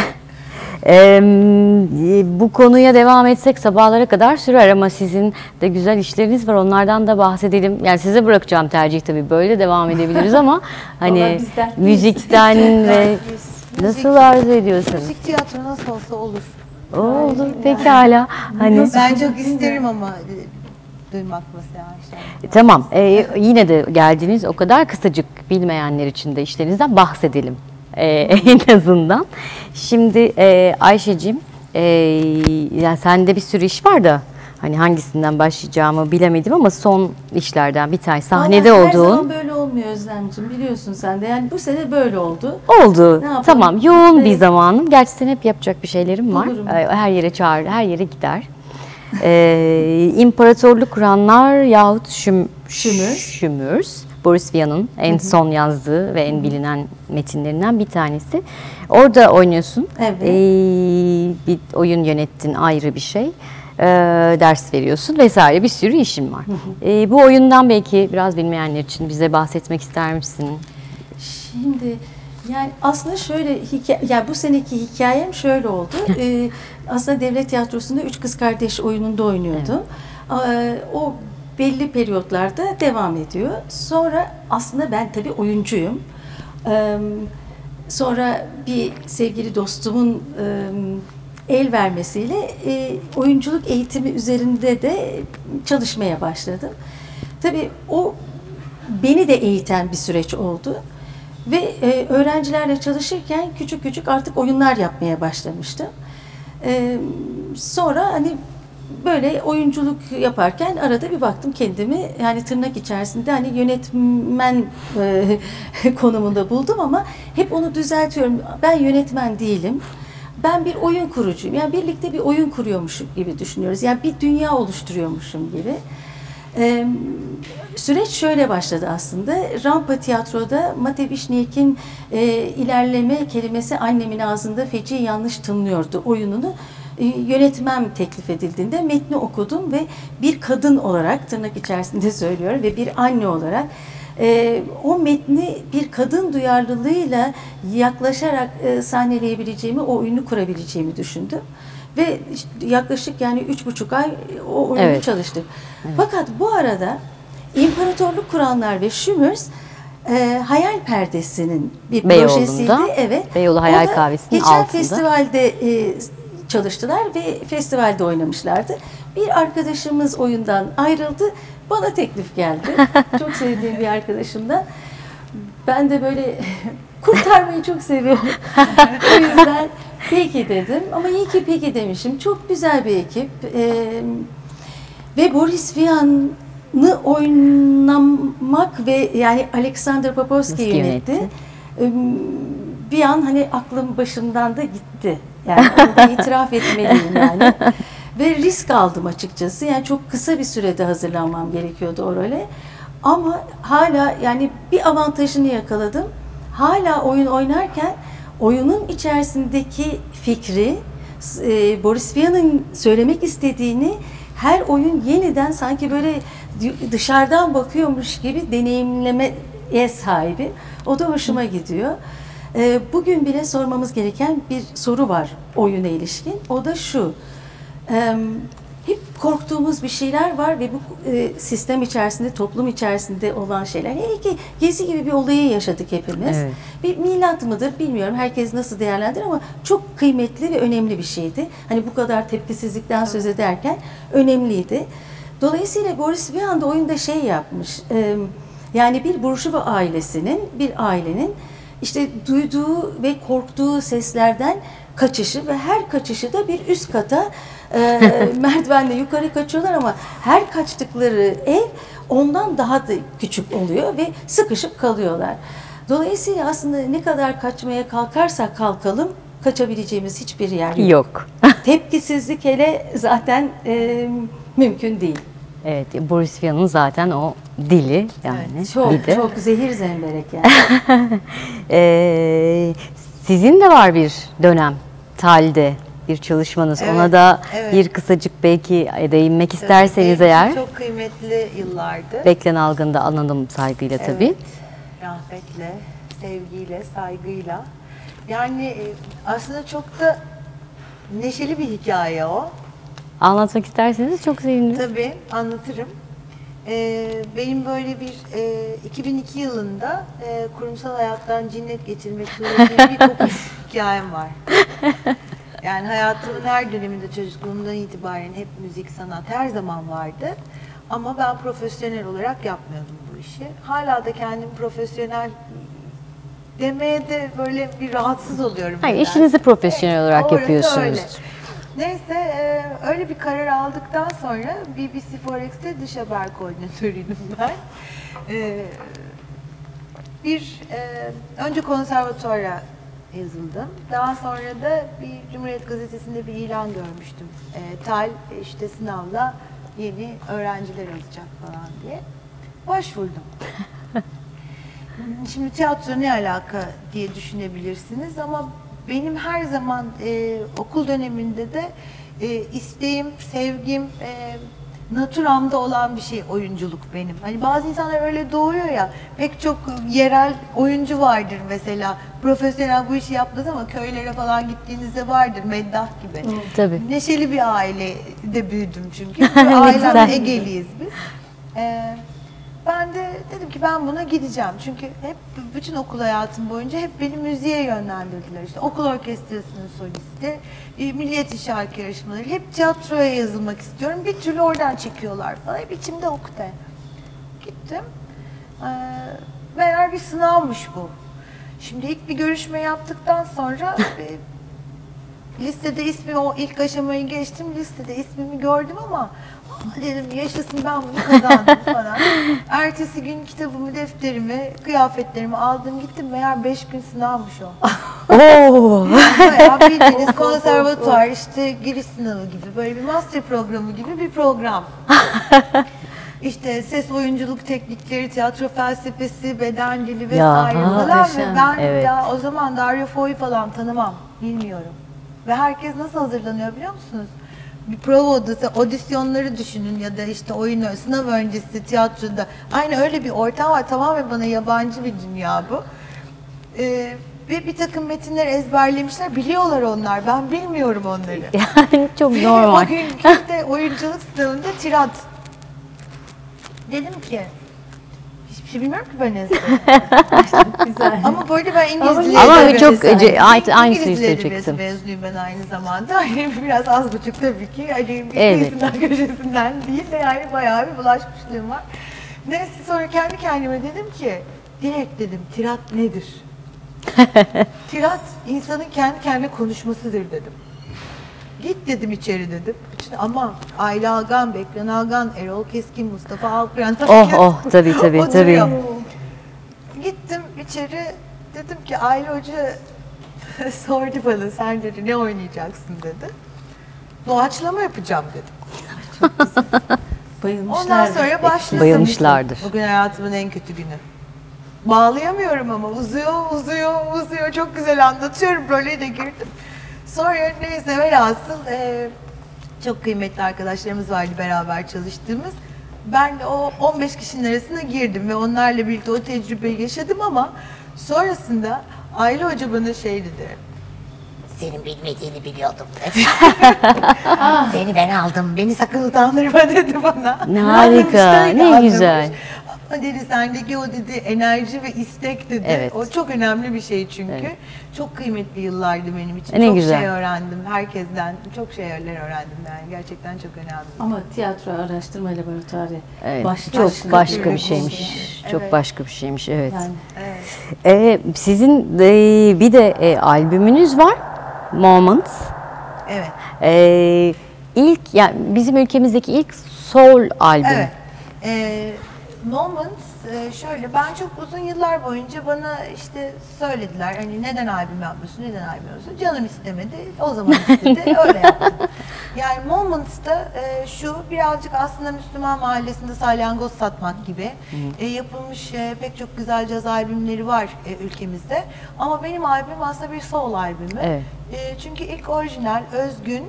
Bu konuya devam etsek sabahlara kadar sürer ama sizin de güzel işleriniz var. Onlardan da bahsedelim. Yani size bırakacağım tercih tabii. Böyle devam edebiliriz ama hani müzikten ve nasıl arzu ediyorsunuz? Müzik tiyatro nasıl olsa olur. Olur pekala. Hani Ben çok isterim ama duymak mesela. tamam. Yine de geldiniz. O kadar kısacık, bilmeyenler için de işlerinizden bahsedelim. En azından. Şimdi Ayşeciğim, yani sende bir sürü iş var da hani hangisinden başlayacağımı bilemedim ama son işlerden bir tane sahnede Her olduğun. zaman böyle olmuyor Özlemciğim, biliyorsun sen de. Yani bu sene böyle oldu. Oldu. Ne yapalım? Tamam. Yoğun bir Evet. zamanım. Gerçi sen hep yapacak bir şeylerim var. Bulurum. Her yere çağır, her yere gider. İmparatorluk Kuranlar yahut Şümürs. Boris Vian'ın en son yazdığı ve en bilinen metinlerinden bir tanesi. Orada oynuyorsun. Evet. Bir oyun yönettin, ayrı bir şey. Ders veriyorsun vesaire, bir sürü işin var. Bu oyundan belki biraz bilmeyenler için bize bahsetmek ister misin? Şimdi yani aslında şöyle, yani bu seneki hikayem şöyle oldu. Aslında devlet tiyatrosunda Üç Kız Kardeş oyununda oynuyordum. O belli periyotlarda devam ediyor. Sonra aslında ben tabii oyuncuyum. Sonra bir sevgili dostumun el vermesiyle oyunculuk eğitimi üzerinde de çalışmaya başladım. Tabii o beni de eğiten bir süreç oldu. Ve öğrencilerle çalışırken küçük küçük artık oyunlar yapmaya başlamıştım. Sonra hani böyle oyunculuk yaparken arada bir baktım kendimi, yani tırnak içerisinde hani yönetmen konumunda buldum ama hep onu düzeltiyorum. Ben yönetmen değilim. Ben bir oyun kurucuyum. Yani birlikte bir oyun kuruyormuşum gibi düşünüyoruz. Yani bir dünya oluşturuyormuşum gibi. Süreç şöyle başladı aslında. Rampa Tiyatro'da Mate Vişniek'in ilerleme kelimesi annemin ağzında feci yanlış tınlıyordu oyununu yönetmem teklif edildiğinde metni okudum ve bir kadın olarak, tırnak içerisinde söylüyorum, ve bir anne olarak o metni bir kadın duyarlılığıyla yaklaşarak sahneleyebileceğimi, o oyunu kurabileceğimi düşündüm. Ve yaklaşık yani 3,5 ay o oyunu çalıştık. Evet. Fakat bu arada İmparatorluk Kuranlar ve Şümürs Hayal Perdesi'nin bir projesiydi. Evet. Beyoğlu Hayal Kahvesi'nin geçen altında. festivalde çalıştılar ve festivalde oynamışlardı. Bir arkadaşımız oyundan ayrıldı. Bana teklif geldi. Çok sevdiğim bir arkadaşımdan. Ben de böyle kurtarmayı çok seviyorum. O yüzden peki dedim. Ama iyi ki peki demişim. Çok güzel bir ekip. Ve Boris Vian'ı oynamak ve yani Alexander Popovski yönetti. Bir an hani aklım başımdan da gitti. Yani onu da itiraf etmeliyim yani. Ve risk aldım açıkçası. Yani çok kısa bir sürede hazırlanmam gerekiyordu o role. Ama hala yani bir avantajını yakaladım. Hala oyun oynarken oyunun içerisindeki fikri, Boris Vian'ın söylemek istediğini her oyun yeniden sanki böyle dışarıdan bakıyormuş gibi deneyimleme ev sahibi. O da hoşuma gidiyor. Bugün bile sormamız gereken bir soru var oyuna ilişkin. O da şu. Hep korktuğumuz bir şeyler var ve bu sistem içerisinde, toplum içerisinde olan şeyler. Hele ki Gezi gibi bir olayı yaşadık hepimiz. Evet. Bir milat mıdır bilmiyorum. Herkes nasıl değerlendirir ama çok kıymetli ve önemli bir şeydi. Hani bu kadar tepkisizlikten söz ederken önemliydi. Dolayısıyla Boris bir anda oyunda şey yapmış. Yani bir burjuva ailesinin, bir ailenin işte duyduğu ve korktuğu seslerden kaçışı ve her kaçışı da bir üst kata merdivenle yukarı kaçıyorlar ama her kaçtıkları ev ondan daha da küçük oluyor ve sıkışıp kalıyorlar. Dolayısıyla aslında ne kadar kaçmaya kalkarsak kalkalım kaçabileceğimiz hiçbir yer yok. Yok. Tepkisizlik hele zaten mümkün değil. Evet, Boris Vian'ın zaten o dili yani. Çok bir de. çok zehir zemberek yani. Sizin de var bir dönem Tal'de bir çalışmanız. Evet, Ona da evet. bir kısacık belki değinmek isterseniz Benim için eğer. çok kıymetli yıllardı. Beklen Algın'da analım saygıyla tabii. Evet, rahmetle, sevgiyle, saygıyla. Yani aslında çok da neşeli bir hikaye o. Anlatmak isterseniz çok seviniriz. Tabii anlatırım. Benim böyle bir 2002 yılında kurumsal hayattan cinnet geçirmek suretiyle bir kopuş hikayem var. Yani hayatımın her döneminde çocukluğumdan itibaren hep müzik, sanat her zaman vardı. Ama ben profesyonel olarak yapmıyordum bu işi. Hala da kendimi profesyonel demeye de böyle bir rahatsız oluyorum. Hayır, nedense. işinizi profesyonel olarak orası yapıyorsunuz. öyle. Neyse öyle bir karar aldıktan sonra BBC Forex'te dış haber koordinatörüydüm ben. Önce konservatuvara yazıldım. Daha sonra da bir Cumhuriyet Gazetesi'nde bir ilan görmüştüm. TAL işte sınavla yeni öğrenciler alacak falan diye. Başvurdum. Şimdi tiyatro ne alaka diye düşünebilirsiniz ama benim her zaman okul döneminde de isteğim, sevgim, naturamda olan bir şey oyunculuk benim. Hani bazı insanlar öyle doğuyor ya, pek çok yerel oyuncu vardır mesela. Profesyonel bu işi yapmaz ama köylere falan gittiğinizde vardır, meddah gibi. Tabii. Neşeli bir ailede büyüdüm çünkü. Ailem Egeliyiz biz. Ben de dedim ki ben buna gideceğim. Çünkü hep bütün okul hayatım boyunca hep beni müziğe yönlendirdiler. İşte okul orkestrasının solisti, milliyetçi şarkı yarışmaları, hep tiyatroya yazılmak istiyorum. Bir türlü oradan çekiyorlar falan. Hep içimde ukde. Gittim. Meğer bir sınavmış bu. Şimdi ilk bir görüşme yaptıktan sonra listede ismi, o ilk aşamayı geçtim, listede ismimi gördüm ama dedim yaşasın ben bunu kazandım falan. Ertesi gün kitabımı, defterimi, kıyafetlerimi aldım gittim. Meğer 5 gün sınavmış o. Oo. Bayağı bildiğiniz konservatuvar, işte giriş sınavı gibi, böyle bir master programı gibi bir program. İşte ses oyunculuk teknikleri, tiyatro felsefesi, beden dili vesaire falan. Ve ben evet. ya o zaman Dario Fo'yu falan tanımam, bilmiyorum. Ve herkes nasıl hazırlanıyor biliyor musunuz? Bir prova odası, audisyonları düşünün ya da işte oyun, sınav öncesi tiyatroda. Aynı öyle bir ortam var, tamamen bana yabancı bir dünya bu. Ve bir takım metinler ezberlemişler, biliyorlar onlar, ben bilmiyorum onları. Yani çok normal. O günkü de oyunculuk sınavında tirat. Dedim ki, hiçbir şey bilmiyorum ki ben ezber. Ama bu arada ben İngiliz dili Ama edebiyatı çok aynı İngiliz şeyi dili edebiyatı söyleyecektim. mezunuyum ben aynı zamanda. Hani biraz az buçuk tabii ki. Hani Evet. kıyısından köşesinden değil de yani bayağı bir bulaşmışlığım var. Neyse sonra kendi kendime dedim ki, direkt dedim tirat nedir? Tirat insanın kendi kendine konuşmasıdır dedim. Git dedim içeri dedim. Ama Ayla Algan, Beklen Algan, Erol Keskin, Mustafa Alpıran. Tabii. Gittim içeri, dedim ki Ayla Hoca sordu bana, sen dedi ne oynayacaksın dedi. Doğaçlama yapacağım dedim. Bayılmışlar. Ondan sonra başlasın. Bayılmışlardır. Bugün hayatımın en kötü günü. Bağlayamıyorum ama uzuyor. Çok güzel anlatıyorum, role de girdim. Sonra neyse velhasıl çok kıymetli arkadaşlarımız vardı beraber çalıştığımız. ben o 15 kişinin arasına girdim ve onlarla birlikte o tecrübeyi yaşadım ama sonrasında Ayla Hoca bana şey dedi. Senin bilmediğini biliyordum dedi. Seni ben aldım, beni sakın utandırma dedi bana. Ne harika, ne güzel. Ama dedi sendeki o dedi enerji ve istek dedi. Evet. O çok önemli bir şey çünkü. Evet. Çok kıymetli yıllardı benim için. Ne çok güzel. şey öğrendim herkesten. Çok şeyler öğrendim yani. Gerçekten çok önemli. Ama tiyatro araştırma laboratuvarı Evet, başka çok başka bir bir şeymiş. şey. Çok Evet. başka bir şeymiş, evet. Yani Sizin bir de albümünüz var, Moments. Evet. İlk, yani bizim ülkemizdeki ilk soul albüm. Evet. Moments şöyle, ben çok uzun yıllar boyunca bana işte söylediler hani neden albüm yapmıyorsun, neden albüm yapmıyorsun? Canım istemedi, o zaman istedi, öyle yaptım. Yani Moments'ta şu birazcık aslında Müslüman mahallesinde salyangoz satmak gibi yapılmış pek çok güzel caz albümleri var ülkemizde. Ama benim albümüm aslında bir soul albümü. Evet. Çünkü ilk orijinal, özgün,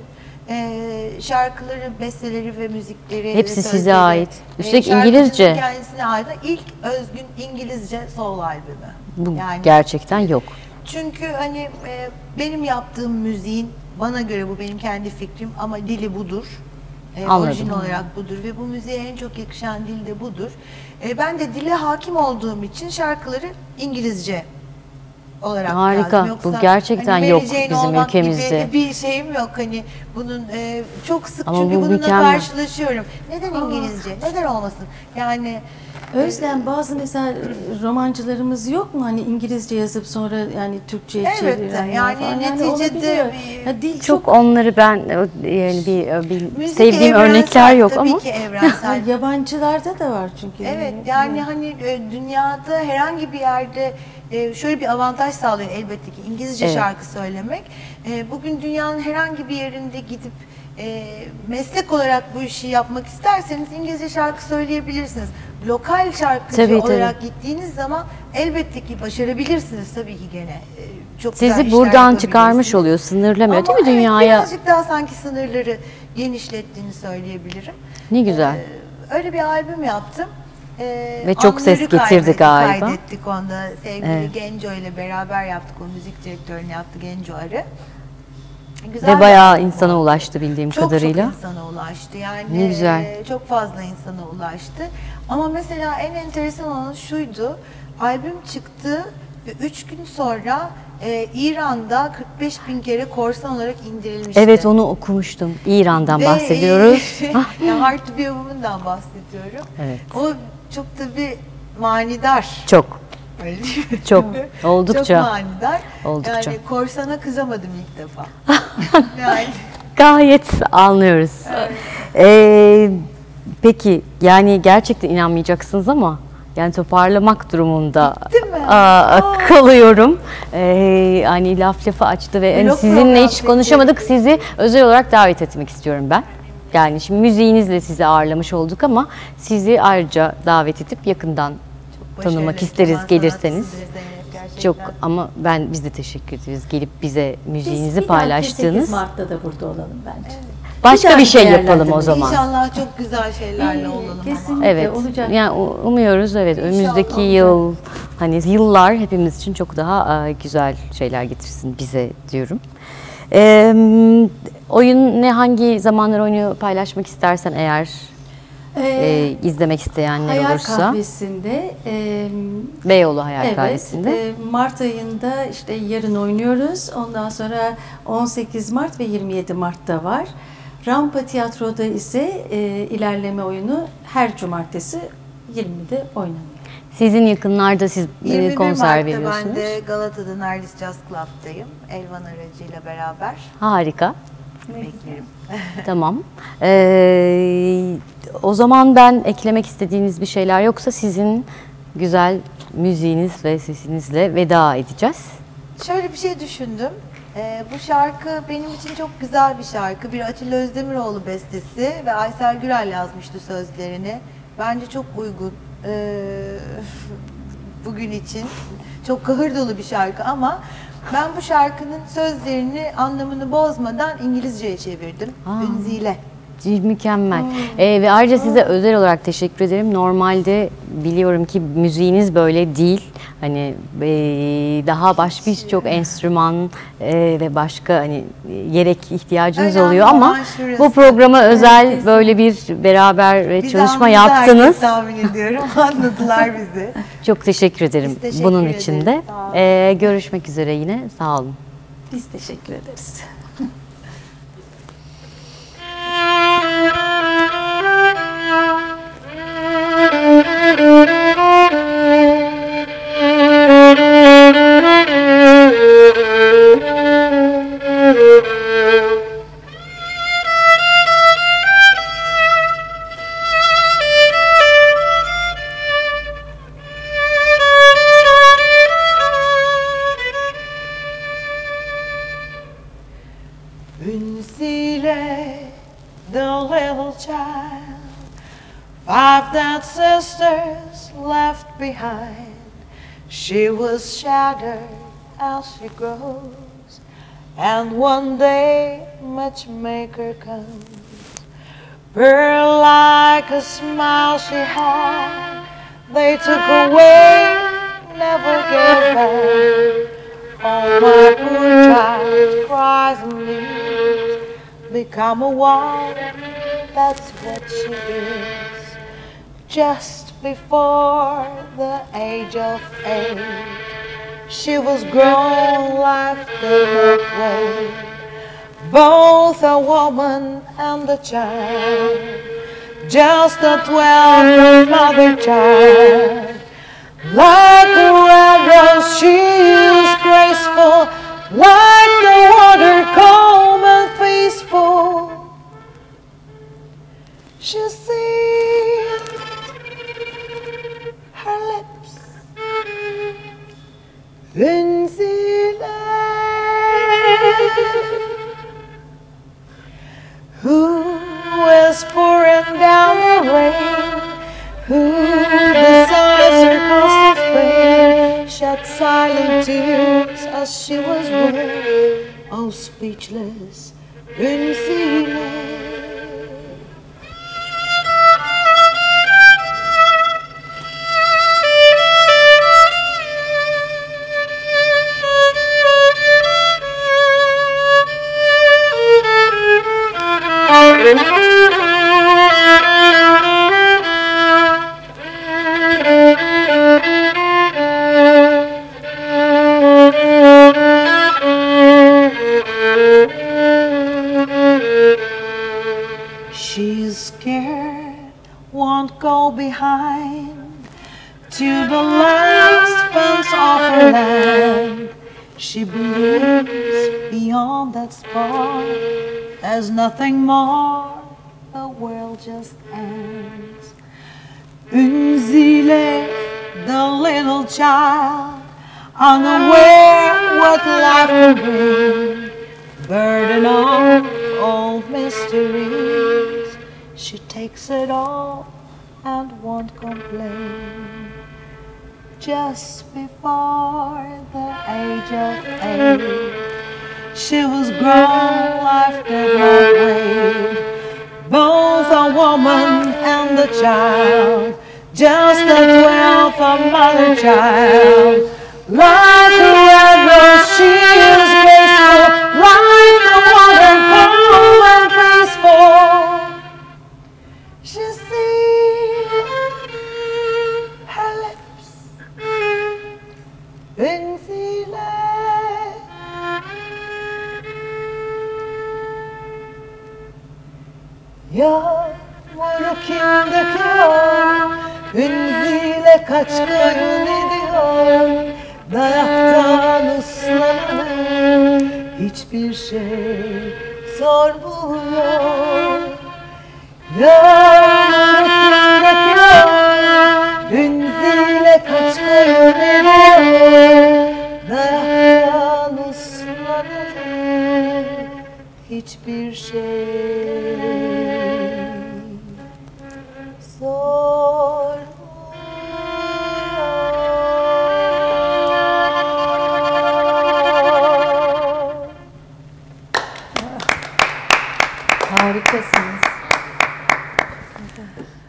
şarkıları, besteleri ve müzikleri, Hepsi sözleri, size ait. Üstelik şarkıcının İngilizce. kendisine ait ilk özgün İngilizce soul albümü. Bu Yani gerçekten yok. çünkü hani benim yaptığım müziğin, bana göre bu benim kendi fikrim ama dili budur. Anladım. Orijinal olarak budur ve bu müziğe en çok yakışan dil de budur. Ben de dile hakim olduğum için şarkıları İngilizce olarak Harika. yazdım. Yoksa Bu gerçekten hani yok Mary Jane bizim olmak ülkemizde. gibi bir şeyim yok hani bunun çok sık Ama çünkü bu bununla mükemmel. karşılaşıyorum. Neden İngilizce? Neden olmasın? Yani Özlem, bazı mesela romancılarımız yok mu hani İngilizce yazıp sonra yani Türkçe'ye evet çevirenler yani falan? neticede olabiliyor. Ya dil Çok onları ben yani bir müzik sevdiğim evrensel, örnekler yok tabii ama ki evrensel. yabancılarda da var çünkü. Evet yani hani dünyada herhangi bir yerde şöyle bir avantaj sağlıyor elbette ki İngilizce Evet. şarkı söylemek. Bugün dünyanın herhangi bir yerinde gidip meslek olarak bu işi yapmak isterseniz İngilizce şarkı söyleyebilirsiniz. Lokal şarkıcı Tabii, olarak gittiğiniz zaman elbette ki başarabilirsiniz tabii ki gene. Çok güzel sizi işler buradan çıkarmış yapabilirsiniz. oluyor, sınırlamıyor Ama değil mi evet, dünyaya? birazcık daha sanki sınırları genişlettiğini söyleyebilirim. Ne güzel. Öyle bir albüm yaptım. Ve çok ses getirdi galiba. Kaydettik onda. Sevgili Evet. Genco ile beraber yaptık. O müzik direktörünü yaptı Genco Arı. Güzel Ve bir bayağı albüm insana oldu. ulaştı bildiğim kadarıyla. Çok insana ulaştı. Yani Ne güzel. çok fazla insana ulaştı. Ama mesela en enteresan olan şuydu. Albüm çıktı ve 3 gün sonra İran'da 45.000 kere korsan olarak indirilmişti. Evet, onu okumuştum. İran'dan Ve, bahsediyoruz. ya Hard to be a Woman'dan bahsediyorum. Evet. O çok tabii manidar. Çok. Öyle değil mi? Çok. Oldukça. Çok manidar. Oldukça. Yani korsana kızamadım ilk defa. Yani Gayet anlıyoruz. Peki yani gerçekten inanmayacaksınız ama yani toparlamak durumunda Bitti mi? kalıyorum. Hani lafı açtı ve yani Blok sizinle program hiç peki. konuşamadık. Sizi özel olarak davet etmek istiyorum ben. Yani şimdi müziğinizle sizi ağırlamış olduk ama sizi ayrıca davet edip yakından tanımak başarılı isteriz keman gelirseniz. sanatçısıdır Zeynep, gerçekten. Çok ama biz de teşekkür ederiz. Gelip bize müziğinizi Biz bir dahaki 8 paylaştığınız. Mart'ta da burada olalım bence. Başka bir şey değerlendirme. yapalım o zaman. İnşallah çok güzel şeylerle olalım. Kesinlikle Evet. olacak. Yani umuyoruz evet önümüzdeki olacak. yıl hani yıllar hepimiz için çok daha güzel şeyler getirsin bize diyorum. Oyun ne hangi zamanlar oynuyor paylaşmak istersen eğer izlemek isteyenler Hayal olursa. Kahvesi'nde Beyoğlu Hayal evet, Kahvesi'nde. Mart ayında işte yarın oynuyoruz. Ondan sonra 18 Mart ve 27 Mart'ta var. Rampa Tiyatro'da ise ilerleme oyunu her cumartesi 20'de oynanıyor. Sizin yakınlarda siz 21 konser Mart'ta veriyorsunuz. ben de Galata'da Nardis Jazz Club'dayım. Elvan aracıyla beraber. Harika. Beklerim. Tamam. O zaman ben eklemek istediğiniz bir şeyler yoksa sizin güzel müziğiniz ve sesinizle veda edeceğiz. Şöyle bir şey düşündüm. Bu şarkı benim için çok güzel bir şarkı. Bir Atilla Özdemiroğlu bestesi ve Aysel Gürel yazmıştı sözlerini. Bence çok uygun bugün için. Çok kahır dolu bir şarkı ama ben bu şarkının sözlerini, anlamını bozmadan İngilizceye çevirdim. Ünzile Mükemmel. Ve ayrıca size özel olarak teşekkür ederim. Normalde biliyorum ki müziğiniz böyle değil. Hani daha birçok enstrüman ve başka hani gerek ihtiyacınız oluyor ama bu programa özel böyle bir beraber çalışma yaptınız. Tahmin ediyorum. Anladılar bizi. Çok teşekkür ederim Biz teşekkür bunun ederiz. için de. Sağ olun. Görüşmek üzere yine. Sağ olun. Biz teşekkür ederiz. Unzile, the little child, 5 dead sisters left behind. She was shattered as she grows, and one day matchmaker comes. Pearl like a smile she had, they took away, never gave back. Oh, my poor child cries and leaves, become a wife, that's what she is. Just before the age of 8, she was grown, life did not wait. Both a woman and a child, just a 12 mother child. Like a red rose she is graceful, like the water calm and peaceful. She sees her lips in who is pouring down the rain, who decides her cost of pain, shed silent tears as she was weary, oh speechless, unsealed. She's scared, won't go behind to the last fence of her land. She believes beyond that spot there's nothing more, the world just ends. Unzile, the little child, unaware what life will bring, burden of old mysteries, she takes it all and won't complain. Just before the age of 8, she was grown, life did not wait. Both a woman and a child, just a 12 a mother child. Like a red rose she is graceful, like the water calm and peaceful. She sees her lips in Yağmuru kim döküyor, Unzile kaç gün ediyor, dayaktan ıslananı hiçbir şey sormuyor. Yağmuru kim döküyor, Unzile kaç gün ediyor, dayaktan ıslananı hiçbir şey ederim.